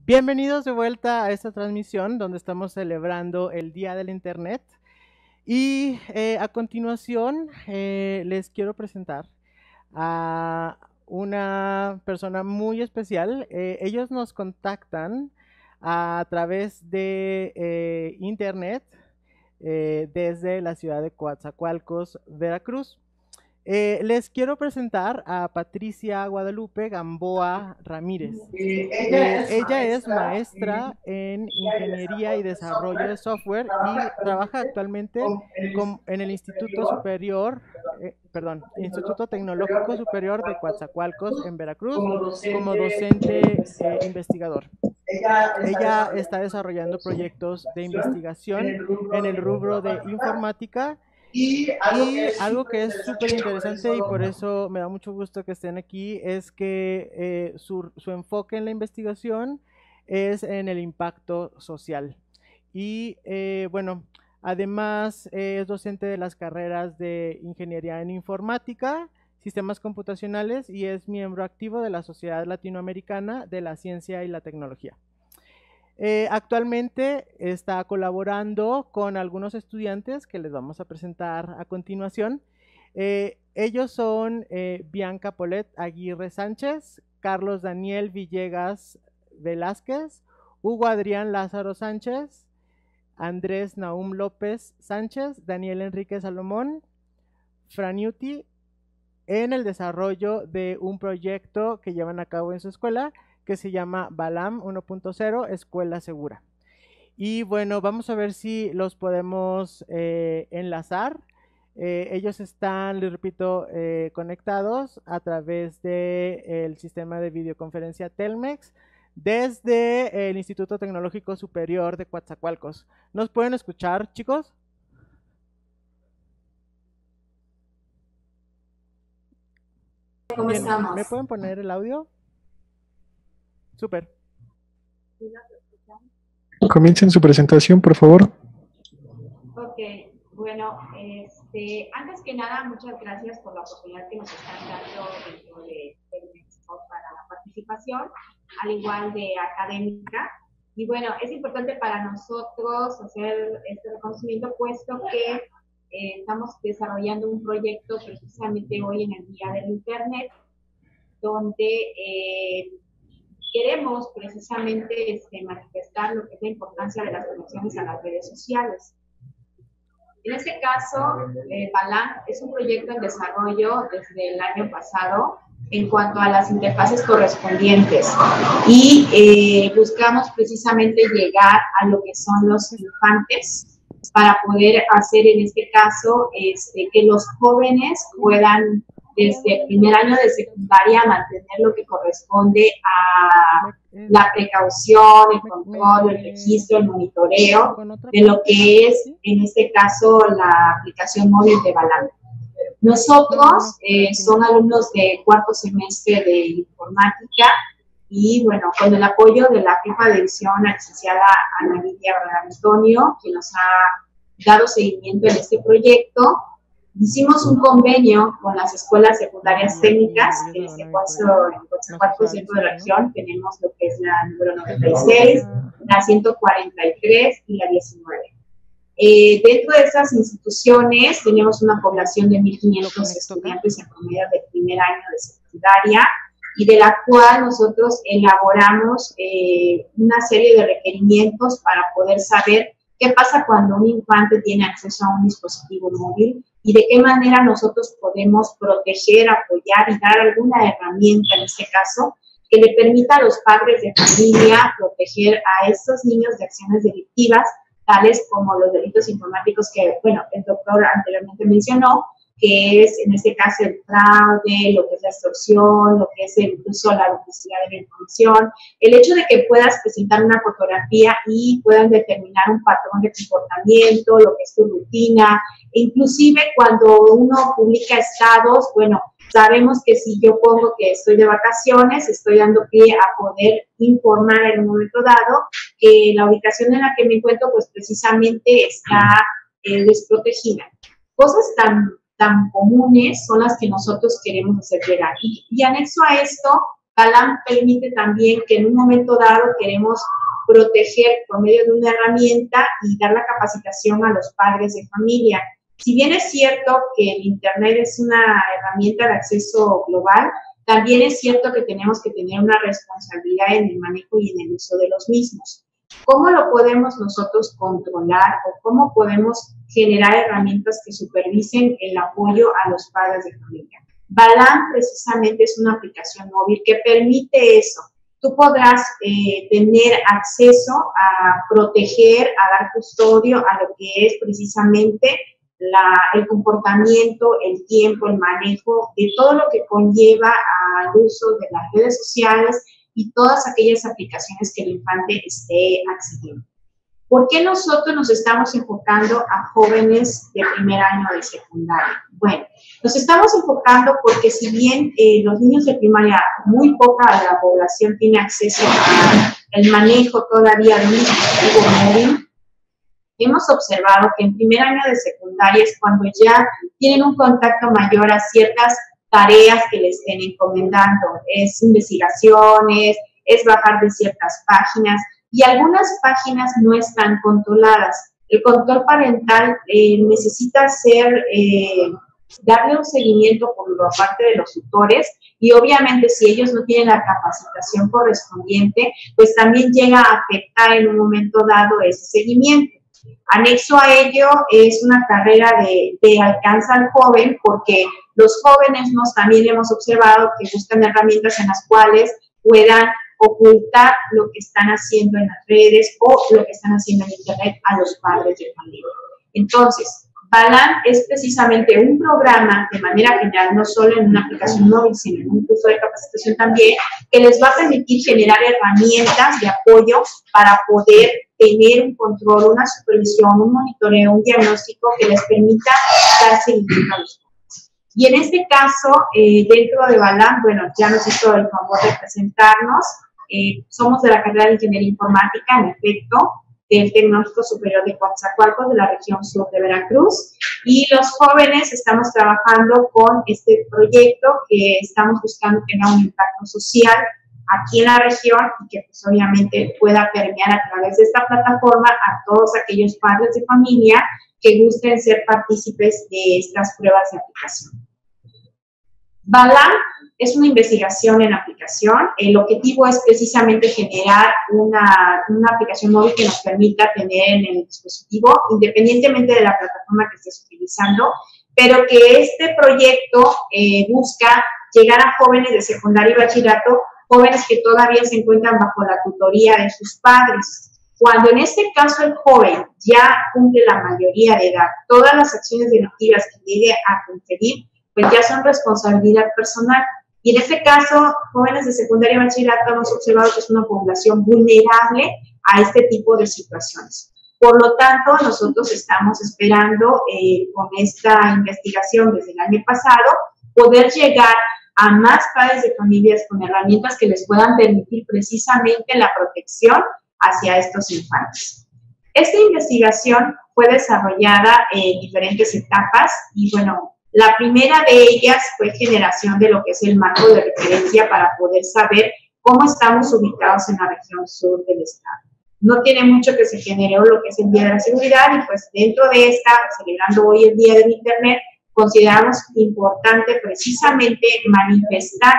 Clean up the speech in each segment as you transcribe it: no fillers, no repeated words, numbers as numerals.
Bienvenidos de vuelta a esta transmisión donde estamos celebrando el Día del Internet. Y a continuación les quiero presentar a una persona muy especial. Ellos nos contactan a través de Internet desde la ciudad de Coatzacoalcos, Veracruz. Les quiero presentar a Patricia Guadalupe Gamboa Ramírez. Ella es maestra en Ingeniería y Desarrollo de Software y trabaja actualmente en el Instituto Superior, Instituto Tecnológico Superior de Coatzacoalcos en Veracruz como docente investigador. Ella está desarrollando proyectos de investigación en el rubro de informática. Y algo que es súper interesante y por eso me da mucho gusto que estén aquí es que su enfoque en la investigación es en el impacto social. Y bueno, además es docente de las carreras de Ingeniería en Informática, Sistemas Computacionales y es miembro activo de la Sociedad Latinoamericana de la Ciencia y la Tecnología. Actualmente está colaborando con algunos estudiantes que les vamos a presentar a continuación. Ellos son Bianca Polet Aguirre Sánchez, Carlos Daniel Villegas Velázquez, Hugo Adrián Lázaro Sánchez, Andrés Naum López Sánchez, Daniel Enrique Salomón, Franiuti, en el desarrollo de un proyecto que llevan a cabo en su escuela que se llama Balam 1.0 Escuela Segura. Y bueno, vamos a ver si los podemos enlazar. Ellos están, les repito, conectados a través del sistema de videoconferencia Telmex desde el Instituto Tecnológico Superior de Coatzacoalcos. ¿Nos pueden escuchar, chicos? ¿Cómo Bien, estamos? ¿me pueden poner el audio? Súper. Comiencen su presentación, por favor. Ok, bueno, antes que nada, muchas gracias por la oportunidad que nos están dando dentro de México para la participación, al igual de académica. Y bueno, es importante para nosotros hacer este reconocimiento, puesto que estamos desarrollando un proyecto precisamente hoy en el Día del Internet, donde queremos precisamente manifestar lo que es la importancia de las conexiones a las redes sociales. En este caso, Balam es un proyecto en desarrollo desde el año pasado en cuanto a las interfaces correspondientes y buscamos precisamente llegar a lo que son los infantes para poder hacer en este caso que los jóvenes puedan desde el primer año de secundaria mantener lo que corresponde a la precaución, el control, el registro, el monitoreo de lo que es, en este caso, la aplicación móvil de Balam. Nosotros son alumnos de cuarto semestre de informática y, bueno, con el apoyo de la jefa de división, la licenciada Ana Lidia Antonio, que nos ha dado seguimiento en este proyecto, hicimos un convenio con las escuelas secundarias técnicas, en este caso, en Coatzacoalcos, dentro de la región, tenemos lo que es la número 96, la 143 y la 19. Dentro de estas instituciones tenemos una población de 1.500 estudiantes en promedio del primer año de secundaria y de la cual nosotros elaboramos una serie de requerimientos para poder saber qué pasa cuando un infante tiene acceso a un dispositivo móvil y de qué manera nosotros podemos proteger, apoyar y dar alguna herramienta, en este caso, que le permita a los padres de familia proteger a estos niños de acciones delictivas, tales como los delitos informáticos que, bueno, el doctor anteriormente mencionó, que es en este caso el fraude, lo que es la extorsión, lo que es incluso la duplicidad de la información, el hecho de que puedas presentar una fotografía y puedan determinar un patrón de comportamiento, lo que es tu rutina, e inclusive cuando uno publica estados, bueno, sabemos que si yo pongo que estoy de vacaciones, estoy dando pie a poder informar en un momento dado que la ubicación en la que me encuentro, pues precisamente está desprotegida. Cosas tan comunes son las que nosotros queremos hacer llegar. Y anexo a esto, Balam permite también que en un momento dado queremos proteger por medio de una herramienta y dar la capacitación a los padres de familia. Si bien es cierto que el Internet es una herramienta de acceso global, también es cierto que tenemos que tener una responsabilidad en el manejo y en el uso de los mismos. ¿Cómo lo podemos nosotros controlar o cómo podemos generar herramientas que supervisen el apoyo a los padres de familia? Balam precisamente es una aplicación móvil que permite eso. Tú podrás tener acceso a proteger, a dar custodio a lo que es precisamente el comportamiento, el tiempo, el manejo de todo lo que conlleva al uso de las redes sociales y todas aquellas aplicaciones que el infante esté accediendo. ¿Por qué nosotros nos estamos enfocando a jóvenes de primer año de secundaria? Bueno, nos estamos enfocando porque si bien los niños de primaria, muy poca de la población tiene acceso al manejo todavía de un dispositivo móvil, hemos observado que en primer año de secundaria es cuando ya tienen un contacto mayor a ciertas tareas que les estén encomendando. Es investigaciones, es bajar de ciertas páginas y algunas páginas no están controladas. El control parental necesita darle un seguimiento por parte de los tutores y obviamente si ellos no tienen la capacitación correspondiente, pues también llega a afectar en un momento dado ese seguimiento. Anexo a ello es una carrera de alcance al joven, porque los jóvenes también hemos observado que buscan herramientas en las cuales puedan ocultar lo que están haciendo en las redes o lo que están haciendo en Internet a los padres de familia. Entonces, Balam es precisamente un programa de manera general, no solo en una aplicación móvil, sino en un curso de capacitación también, que les va a permitir generar herramientas de apoyo para poder tener un control, una supervisión, un monitoreo, un diagnóstico que les permita dar seguimiento a los jóvenes. Y en este caso, dentro de Balam, bueno, ya nos hizo el favor de presentarnos. Somos de la carrera de Ingeniería Informática, en efecto, del Tecnológico Superior de Coatzacoalcos, de la región sur de Veracruz, y los jóvenes estamos trabajando con este proyecto que estamos buscando que tenga un impacto social aquí en la región y que pues obviamente pueda permear a través de esta plataforma a todos aquellos padres de familia que gusten ser partícipes de estas pruebas de aplicación. Balam es una investigación en aplicación. El objetivo es precisamente generar una aplicación móvil que nos permita tener en el dispositivo, independientemente de la plataforma que estés utilizando, pero que este proyecto busca llegar a jóvenes de secundaria y bachillerato, jóvenes que todavía se encuentran bajo la tutoría de sus padres. Cuando en este caso el joven ya cumple la mayoría de edad, todas las acciones delictivas que llegue a conferir, pues ya son responsabilidad personal. Y en este caso, jóvenes de secundaria y bachillerato hemos observado que es una población vulnerable a este tipo de situaciones. Por lo tanto, nosotros estamos esperando con esta investigación desde el año pasado poder llegar a más padres de familias con herramientas que les puedan permitir precisamente la protección hacia estos infantes. Esta investigación fue desarrollada en diferentes etapas y bueno, la primera de ellas fue generación de lo que es el marco de referencia para poder saber cómo estamos ubicados en la región sur del estado. No tiene mucho que se generó lo que es el Día de la Seguridad y pues dentro de esta, celebrando hoy el Día del Internet, consideramos importante precisamente manifestar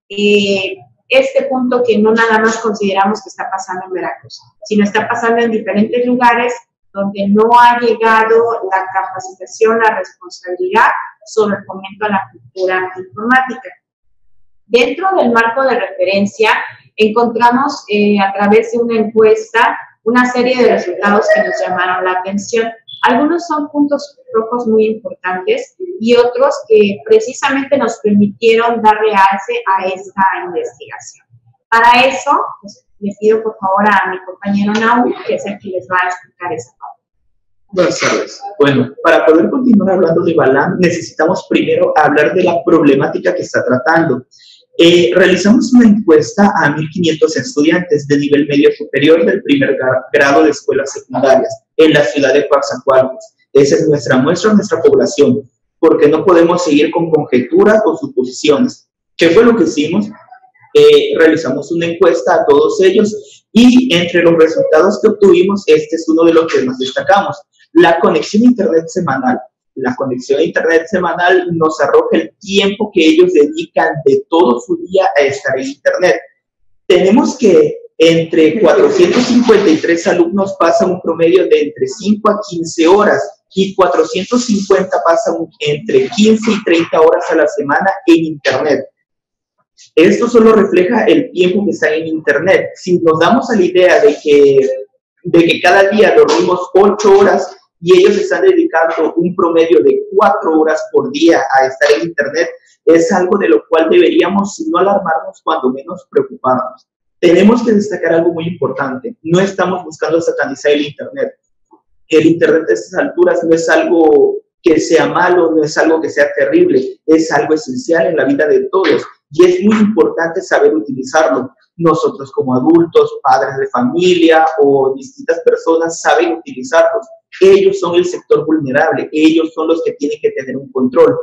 este punto que no nada más consideramos que está pasando en Veracruz, sino está pasando en diferentes lugares donde no ha llegado la capacitación, la responsabilidad sobre el fomento a la cultura informática. Dentro del marco de referencia, encontramos a través de una encuesta una serie de resultados que nos llamaron la atención. Algunos son puntos rojos muy importantes y otros que precisamente nos permitieron dar realce a esta investigación. Para eso, pues, le pido por favor a mi compañero Naum, que es el que les va a explicar esa parte. Buenas tardes. Bueno, para poder continuar hablando de Balam, necesitamos primero hablar de la problemática que está tratando. Realizamos una encuesta a 1.500 estudiantes de nivel medio superior del primer grado de escuelas secundarias en la ciudad de Coatzacoalcos. Esa es nuestra muestra, nuestra población, porque no podemos seguir con conjeturas o suposiciones. ¿Qué fue lo que hicimos? Realizamos una encuesta a todos ellos y entre los resultados que obtuvimos, este es uno de los que más destacamos: la conexión a Internet semanal. La conexión a Internet semanal nos arroja el tiempo que ellos dedican de todo su día a estar en Internet. Tenemos que entre 453 alumnos pasan un promedio de entre 5 a 15 horas y 450 pasan entre 15 y 30 horas a la semana en Internet. Esto solo refleja el tiempo que están en Internet. Si nos damos a la idea de que cada día dormimos 8 horas y ellos están dedicando un promedio de 4 horas por día a estar en Internet, es algo de lo cual deberíamos, si no alarmarnos, cuando menos preocuparnos. Tenemos que destacar algo muy importante: no estamos buscando satanizar el Internet. El Internet a estas alturas no es algo que sea malo, no es algo que sea terrible, es algo esencial en la vida de todos y es muy importante saber utilizarlo. Nosotros como adultos, padres de familia o distintas personas saben utilizarlos. Ellos son el sector vulnerable, ellos son los que tienen que tener un control.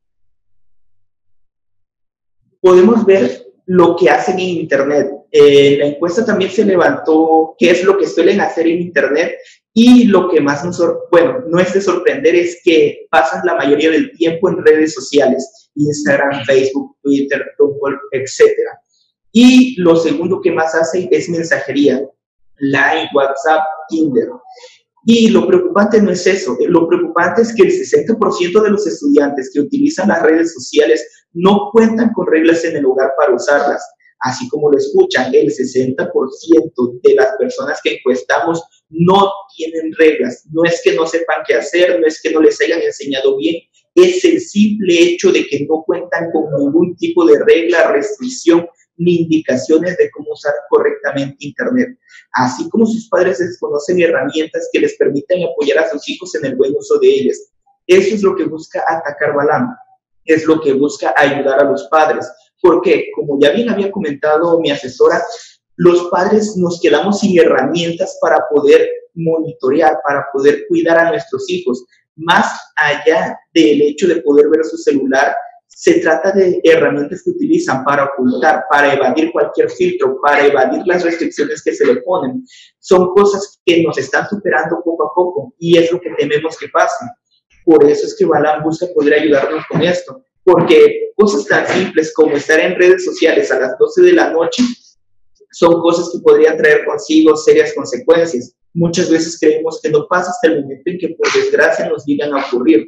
Podemos ver lo que hacen en Internet. La encuesta también se levantó qué es lo que suelen hacer en Internet y lo que más no es de sorprender es que pasan la mayoría del tiempo en redes sociales: Instagram, Facebook, Twitter, Tumblr, etc. Y lo segundo que más hacen es mensajería: Line, WhatsApp, Tinder. Y lo preocupante no es eso, lo preocupante es que el 60% de los estudiantes que utilizan las redes sociales no cuentan con reglas en el hogar para usarlas. Así como lo escuchan, el 60% de las personas que encuestamos no tienen reglas. No es que no sepan qué hacer, no es que no les hayan enseñado bien, es el simple hecho de que no cuentan con ningún tipo de regla, restricción ni indicaciones de cómo usar correctamente Internet. Así como sus padres desconocen herramientas que les permitan apoyar a sus hijos en el buen uso de ellas. Eso es lo que busca atacar Balam, es lo que busca ayudar a los padres, porque, como ya bien había comentado mi asesora, los padres nos quedamos sin herramientas para poder monitorear, para poder cuidar a nuestros hijos. Más allá del hecho de poder ver su celular, se trata de herramientas que utilizan para ocultar, para evadir cualquier filtro, para evadir las restricciones que se le ponen. Son cosas que nos están superando poco a poco y es lo que tememos que pase. Por eso es que Balam busca poder ayudarnos con esto, porque cosas tan simples como estar en redes sociales a las 12 de la noche son cosas que podrían traer consigo serias consecuencias. Muchas veces creemos que no pasa hasta el momento en que, por desgracia, nos llegan a ocurrir.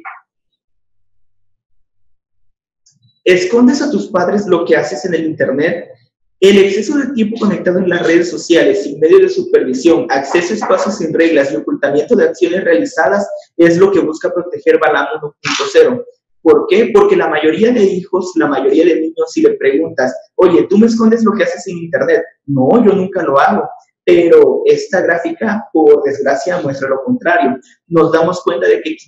¿Escondes a tus padres lo que haces en el Internet? El exceso de tiempo conectado en las redes sociales, sin medio de supervisión, acceso a espacios sin reglas y ocultamiento de acciones realizadas es lo que busca proteger Balam 1.0. ¿Por qué? Porque la mayoría de hijos, la mayoría de niños, si le preguntas, oye, ¿tú me escondes lo que haces en Internet? No, yo nunca lo hago. Pero esta gráfica, por desgracia, muestra lo contrario. Nos damos cuenta de que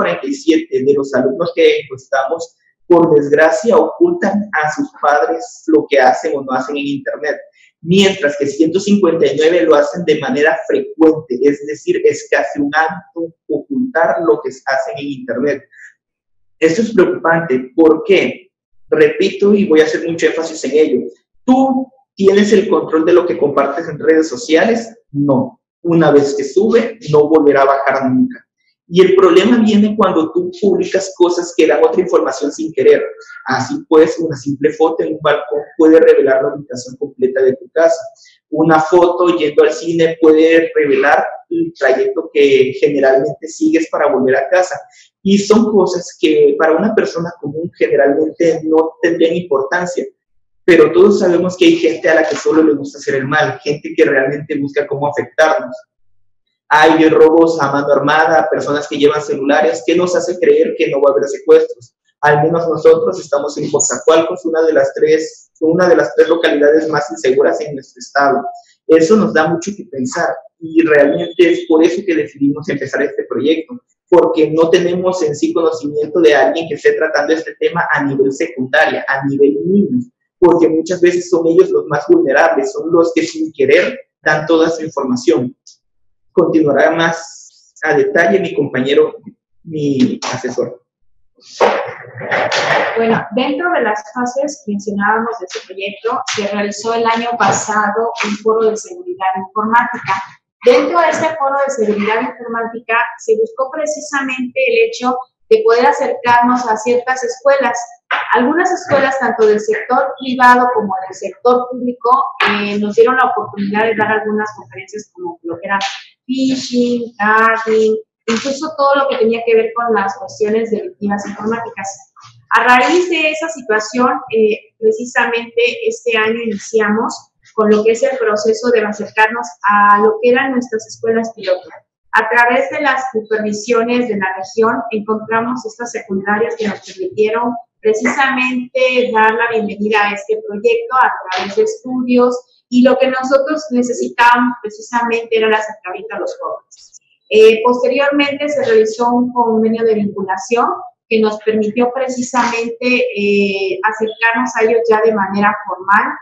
547 de los alumnos que encuestamos, por desgracia, ocultan a sus padres lo que hacen o no hacen en Internet, mientras que 159 lo hacen de manera frecuente, es decir, es casi un hábito ocultar lo que hacen en Internet. Esto es preocupante. ¿Por qué? Repito y voy a hacer mucho énfasis en ello. ¿Tú tienes el control de lo que compartes en redes sociales? No. Una vez que sube, no volverá a bajar nunca. Y el problema viene cuando tú publicas cosas que dan otra información sin querer. Así pues, una simple foto en un balcón puede revelar la ubicación completa de tu casa. Una foto yendo al cine puede revelar el trayecto que generalmente sigues para volver a casa. Y son cosas que para una persona común generalmente no tendrían importancia. Pero todos sabemos que hay gente a la que solo le gusta hacer el mal, gente que realmente busca cómo afectarnos. Hay robos a mano armada, personas que llevan celulares, que nos hace creer que no va a haber secuestros. Al menos nosotros estamos en Coatzacoalcos, una de las tres localidades más inseguras en nuestro estado. Eso nos da mucho que pensar y realmente es por eso que decidimos empezar este proyecto, porque no tenemos en sí conocimiento de alguien que esté tratando este tema a nivel secundaria, a nivel niños, porque muchas veces son ellos los más vulnerables, son los que sin querer dan toda su información. Continuará más a detalle mi compañero, mi asesor. Bueno, dentro de las fases que mencionábamos de este proyecto, se realizó el año pasado un foro de seguridad informática. Dentro de este foro de seguridad informática se buscó precisamente el hecho de poder acercarnos a ciertas escuelas. Algunas escuelas, tanto del sector privado como del sector público, nos dieron la oportunidad de dar algunas conferencias como lo que era phishing, tagging, incluso todo lo que tenía que ver con las cuestiones delictivas informáticas. A raíz de esa situación, precisamente este año iniciamos con lo que es el proceso de acercarnos a lo que eran nuestras escuelas piloto. A través de las supervisiones de la región, encontramos estas secundarias que nos permitieron precisamente dar la bienvenida a este proyecto a través de estudios, y lo que nosotros necesitábamos precisamente era el acercamiento a los jóvenes. Posteriormente se realizó un convenio de vinculación que nos permitió precisamente acercarnos a ellos ya de manera formal,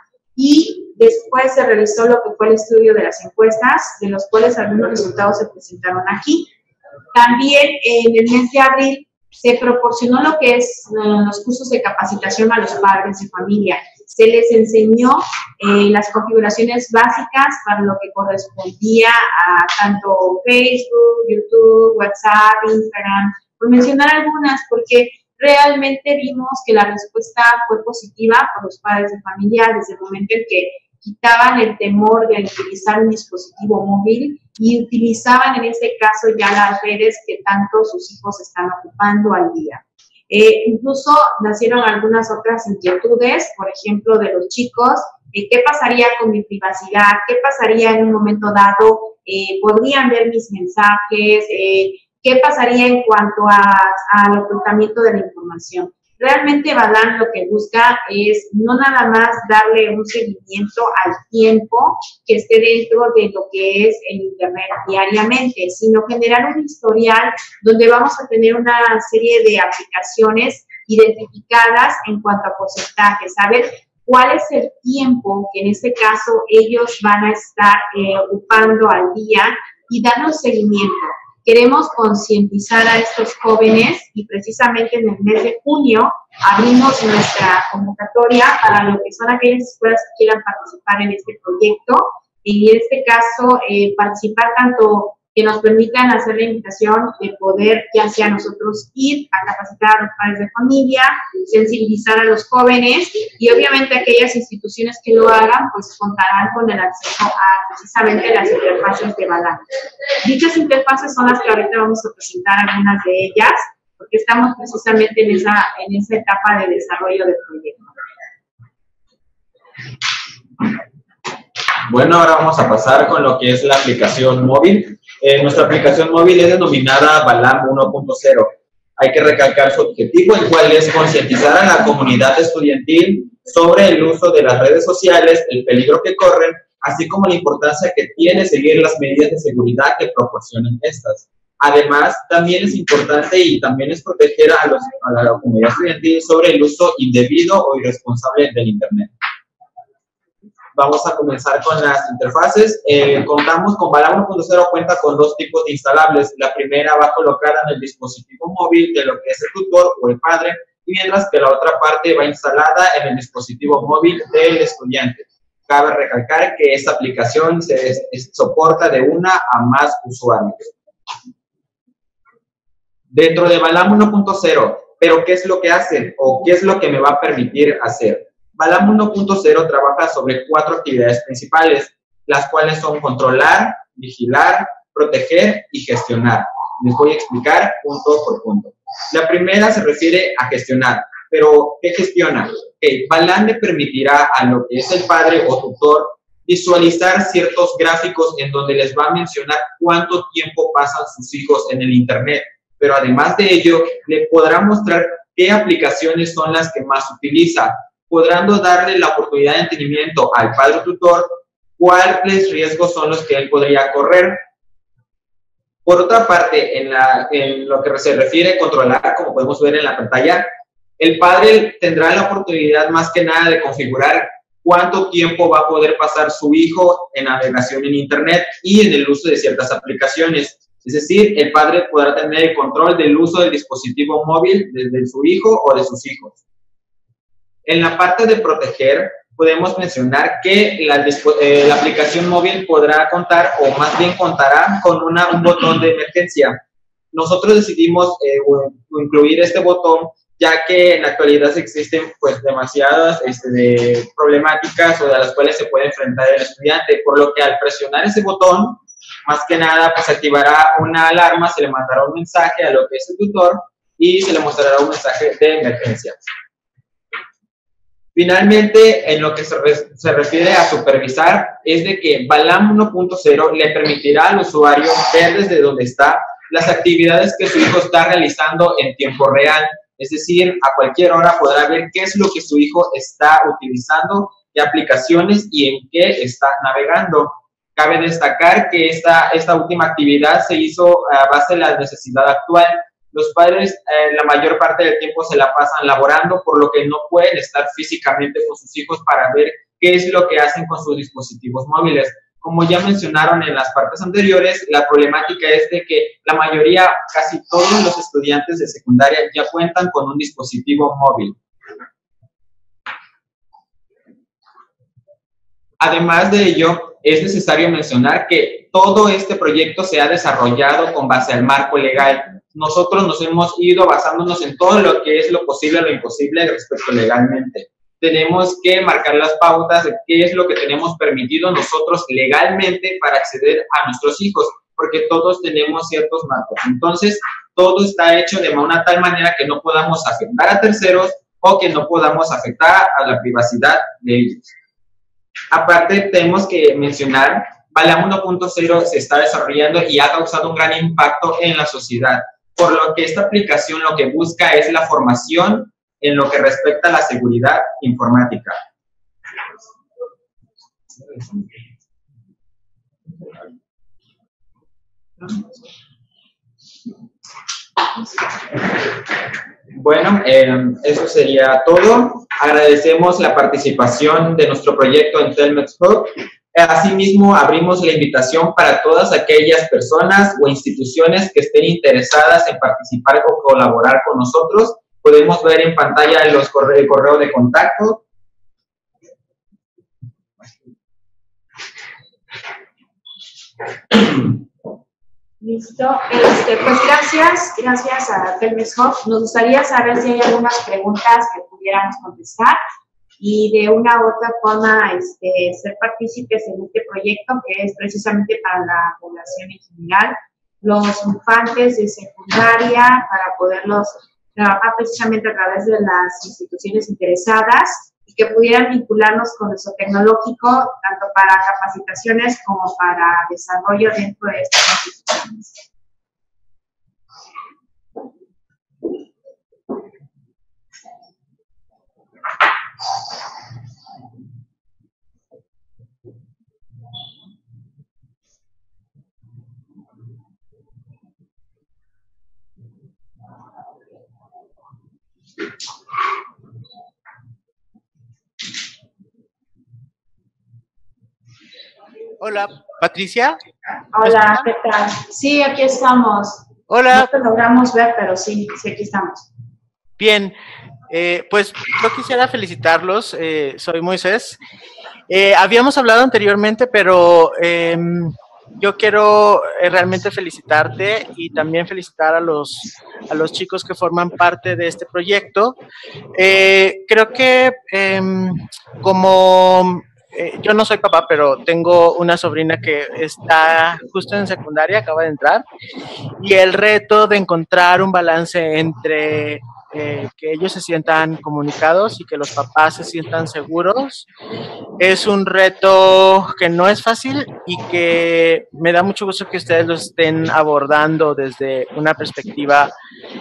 y después se realizó lo que fue el estudio de las encuestas, de los cuales algunos resultados se presentaron aquí. También en el mes de abril se proporcionó lo que es los cursos de capacitación a los padres de familia. Se les enseñó las configuraciones básicas para lo que correspondía a tanto Facebook, YouTube, WhatsApp, Instagram, por mencionar algunas, porque realmente vimos que la respuesta fue positiva por los padres de familia desde el momento en que quitaban el temor de utilizar un dispositivo móvil y utilizaban en este caso ya las redes que tanto sus hijos están ocupando al día. Incluso nacieron algunas otras inquietudes, por ejemplo, de los chicos, ¿qué pasaría con mi privacidad? ¿Qué pasaría en un momento dado? ¿Podrían ver mis mensajes? ¿Qué pasaría en cuanto al ocultamiento de la información? Realmente Balam lo que busca es no nada más darle un seguimiento al tiempo que esté dentro de lo que es el Internet diariamente, sino generar un historial donde vamos a tener una serie de aplicaciones identificadas en cuanto a porcentajes, saber cuál es el tiempo que en este caso ellos van a estar ocupando al día y darnos seguimiento. Queremos concientizar a estos jóvenes y precisamente en el mes de junio abrimos nuestra convocatoria para lo que son aquellas escuelas que quieran participar en este proyecto. Y en este caso, participar tanto que nos permitan hacer la invitación de poder, ya sea nosotros ir a capacitar a los padres de familia, sensibilizar a los jóvenes, y obviamente aquellas instituciones que lo hagan, pues contarán con el acceso a precisamente las interfaces de Balam. Dichas interfaces son las que ahorita vamos a presentar algunas de ellas, porque estamos precisamente en esa etapa de desarrollo del proyecto. Bueno, ahora vamos a pasar con lo que es la aplicación móvil. Nuestra aplicación móvil es denominada Balam 1.0. Hay que recalcar su objetivo, el cual es concientizar a la comunidad estudiantil sobre el uso de las redes sociales, el peligro que corren, así como la importancia que tiene seguir las medidas de seguridad que proporcionan estas. Además, también es importante y también es proteger a la comunidad estudiantil sobre el uso indebido o irresponsable del Internet. Vamos a comenzar con las interfaces. Contamos con Balam 1.0, cuenta con dos tipos de instalables. La primera va colocada en el dispositivo móvil de lo que es el tutor o el padre, y mientras que la otra parte va instalada en el dispositivo móvil del estudiante. Cabe recalcar que esta aplicación se soporta de una a más usuarios. Dentro de Balam 1.0, ¿pero qué es lo que hace o qué es lo que me va a permitir hacer? Balam 1.0 trabaja sobre 4 actividades principales, las cuales son controlar, vigilar, proteger y gestionar. Les voy a explicar punto por punto. La primera se refiere a gestionar, pero ¿qué gestiona? Balam le permitirá a lo que es el padre o tutor visualizar ciertos gráficos en donde les va a mencionar cuánto tiempo pasan sus hijos en el Internet, pero además de ello, le podrá mostrar qué aplicaciones son las que más utiliza, podrán darle la oportunidad de entendimiento al padre o tutor cuáles riesgos son los que él podría correr. Por otra parte, en lo que se refiere a controlar, como podemos ver en la pantalla, el padre tendrá la oportunidad más que nada de configurar cuánto tiempo va a poder pasar su hijo en navegación en Internet y en el uso de ciertas aplicaciones. Es decir, el padre podrá tener el control del uso del dispositivo móvil desde su hijo o de sus hijos. En la parte de proteger, podemos mencionar que la aplicación móvil podrá contar, o más bien contará, con un botón de emergencia. Nosotros decidimos incluir este botón, ya que en la actualidad existen pues demasiadas problemáticas o de las cuales se puede enfrentar el estudiante, por lo que al presionar ese botón, más que nada, pues activará una alarma, se le mandará un mensaje a lo que es el tutor y se le mostrará un mensaje de emergencia. Finalmente, en lo que se refiere a supervisar, es de que Balam 1.0 le permitirá al usuario ver desde donde está las actividades que su hijo está realizando en tiempo real. Es decir, a cualquier hora podrá ver qué es lo que su hijo está utilizando, qué aplicaciones y en qué está navegando. Cabe destacar que esta última actividad se hizo a base de la necesidad actual. Los padres la mayor parte del tiempo se la pasan laborando, por lo que no pueden estar físicamente con sus hijos para ver qué es lo que hacen con sus dispositivos móviles. Como ya mencionaron en las partes anteriores, la problemática es de que la mayoría, casi todos los estudiantes de secundaria ya cuentan con un dispositivo móvil. Además de ello, es necesario mencionar que todo este proyecto se ha desarrollado con base al marco legal. Nosotros nos hemos ido basándonos en todo lo que es lo posible, lo imposible respecto legalmente. Tenemos que marcar las pautas de qué es lo que tenemos permitido nosotros legalmente para acceder a nuestros hijos, porque todos tenemos ciertos marcos. Entonces, todo está hecho de una tal manera que no podamos afectar a terceros o que no podamos afectar a la privacidad de ellos. Aparte, tenemos que mencionar, Balam 1.0 se está desarrollando y ha causado un gran impacto en la sociedad, por lo que esta aplicación lo que busca es la formación en lo que respecta a la seguridad informática. Bueno, eso sería todo. Agradecemos la participación de nuestro proyecto en Telmex Hub. Asimismo, abrimos la invitación para todas aquellas personas o instituciones que estén interesadas en participar o colaborar con nosotros. Podemos ver en pantalla el correo de contacto. Listo. Pues gracias a Telmex Hub. Nos gustaría saber si hay algunas preguntas que pudiéramos contestar y de una u otra forma ser partícipes en este proyecto que es precisamente para la población en general, los infantes de secundaria, para poderlos trabajar precisamente a través de las instituciones interesadas y que pudieran vincularnos con eso tecnológico, tanto para capacitaciones como para desarrollo dentro de estas instituciones. Hola, Patricia. Hola, ¿qué tal? Sí, aquí estamos. Hola. No te logramos ver, pero sí, aquí estamos. Bien, pues yo quisiera felicitarlos. Soy Moisés. Habíamos hablado anteriormente, pero yo quiero realmente felicitarte y también felicitar a los chicos que forman parte de este proyecto. Creo que yo no soy papá, pero tengo una sobrina que está justo en secundaria, acaba de entrar, y el reto de encontrar un balance entre que ellos se sientan comunicados y que los papás se sientan seguros es un reto que no es fácil y que me da mucho gusto que ustedes lo estén abordando desde una perspectiva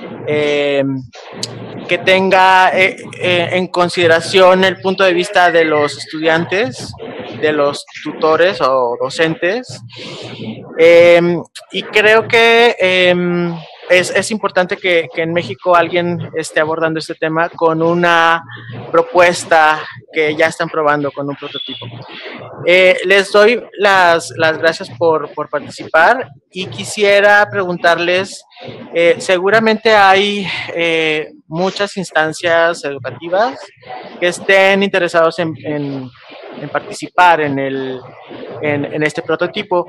que tenga en consideración el punto de vista de los estudiantes, de los tutores o docentes. Y creo que es importante que en México alguien esté abordando este tema con una propuesta que ya están probando, con un prototipo. Les doy las gracias por participar y quisiera preguntarles, seguramente hay muchas instancias educativas que estén interesados en participar en este prototipo.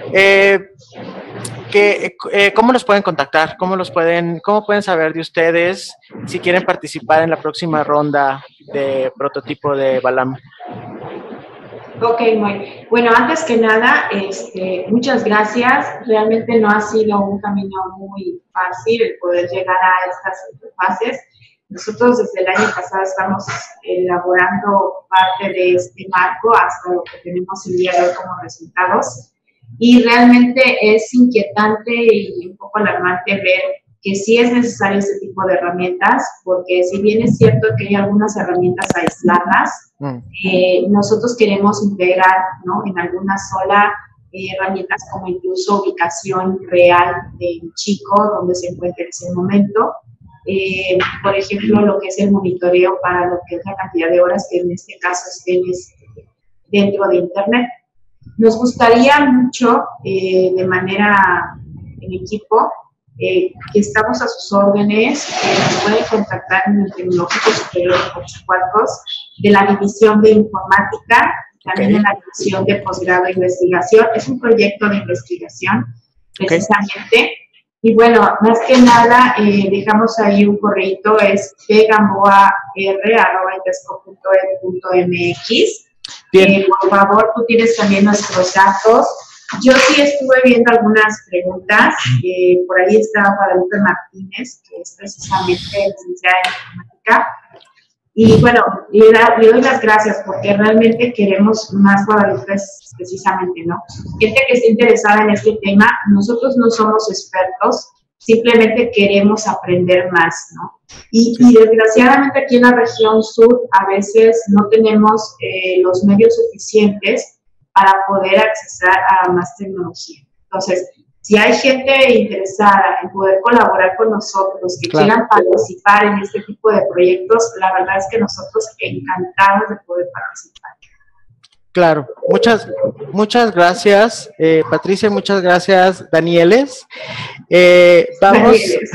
¿Cómo los pueden contactar? ¿Cómo pueden saber de ustedes si quieren participar en la próxima ronda de prototipo de Balam? Ok, muy bueno. Antes que nada, muchas gracias. Realmente no ha sido un camino muy fácil el poder llegar a estas fases. Nosotros desde el año pasado estamos elaborando parte de este marco hasta lo que tenemos el día de hoy como resultados. Y realmente es inquietante y un poco alarmante ver que sí es necesario este tipo de herramientas, porque si bien es cierto que hay algunas herramientas aisladas, nosotros queremos integrar, ¿no?, en alguna sola herramientas como incluso ubicación real del chico, donde se encuentra en ese momento. Por ejemplo, lo que es el monitoreo para lo que es la cantidad de horas que en este caso estén dentro de Internet. Nos gustaría mucho, de manera en equipo, que estamos a sus órdenes, nos pueden contactar en el Tecnológico Superior de Coatzacoalcos, de la División de Informática, también en la División de Posgrado e Investigación. Es un proyecto de investigación, precisamente. Y bueno, más que nada, dejamos ahí un correíto, es pgamboar@itesco.edu.mx. Por favor, tú tienes también nuestros datos. Yo sí estuve viendo algunas preguntas. Por ahí está Guadalupe Martínez, que es precisamente licenciada en informática. Y bueno, le doy las gracias porque realmente queremos más Guadalupe precisamente, ¿no? Gente que esté interesada en este tema. Nosotros no somos expertos, simplemente queremos aprender más, ¿no? Y desgraciadamente aquí en la región sur a veces no tenemos los medios suficientes para poder accesar a más tecnología. Entonces, si hay gente interesada en poder colaborar con nosotros, que quieran participar en este tipo de proyectos, la verdad es que nosotros encantados de poder participar. Claro, muchas gracias, Patricia, muchas gracias, Danieles. Vamos.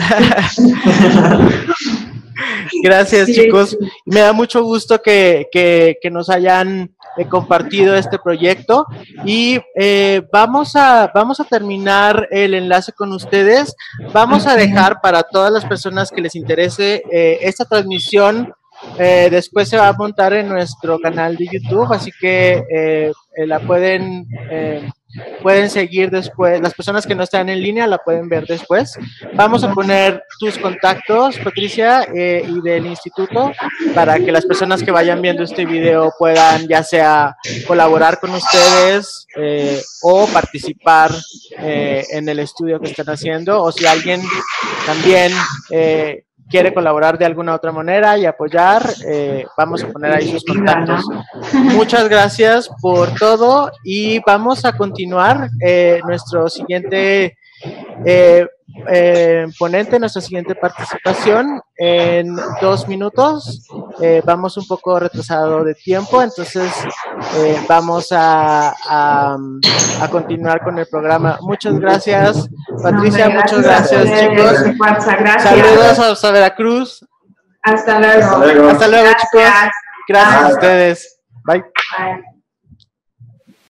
Gracias, chicos. Me da mucho gusto que nos hayan compartido este proyecto y vamos a terminar el enlace con ustedes. Vamos a dejar para todas las personas que les interese esta transmisión. Después se va a montar en nuestro canal de YouTube, así que la pueden seguir después. Las personas que no están en línea la pueden ver después. Vamos a poner tus contactos, Patricia, y del instituto, para que las personas que vayan viendo este video puedan ya sea colaborar con ustedes o participar en el estudio que están haciendo, o si alguien también quiere colaborar de alguna otra manera y apoyar, vamos a poner ahí sus contactos. Muchas gracias por todo y vamos a continuar nuestro siguiente ponente, nuestra siguiente participación en 2 minutos. Vamos un poco retrasado de tiempo, entonces vamos a continuar con el programa. Muchas gracias, Patricia, muchas gracias, chicos. Gracias. Saludos hasta Veracruz. Hasta luego. Hasta luego, chicos. Gracias a ustedes. Bye. Bye.